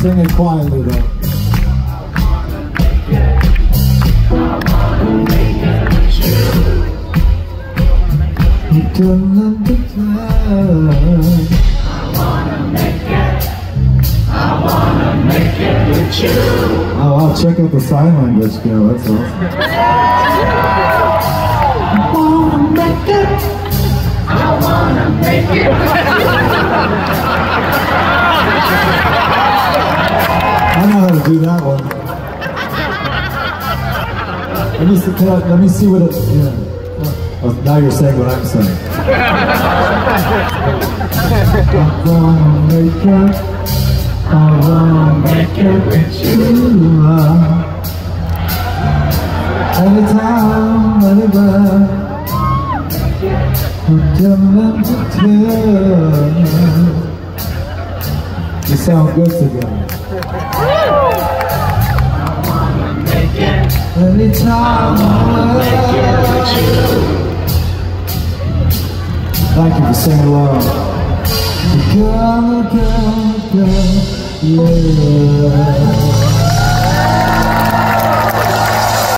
Sing it quietly though. Don't understand. I wanna make it with you. Oh, I'll check out the sign language girl, that's awesome. I wanna make it. I wanna make it. I know how to do that one. Let me see what it, yeah. Oh, now you're saying what I'm saying. I wanna make it. I wanna make it with you. Anytime, anywhere. You sound good together. Anytime, thank you for singing along. Girl, yeah.